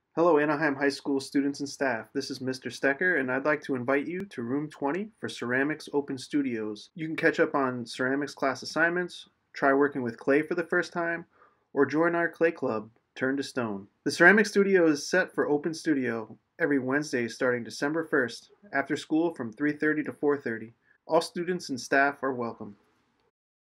Hello, Anaheim High School students and staff. This is Mr. Stecker, and I'd like to invite you to Room 20 for Ceramics Open Studios. You can catch up on ceramics class assignments, try working with clay for the first time, or join our clay club, Turn to Stone. The Ceramics Studio is set for Open Studio every Wednesday starting December 1st, after school from 3:30 to 4:30. All students and staff are welcome.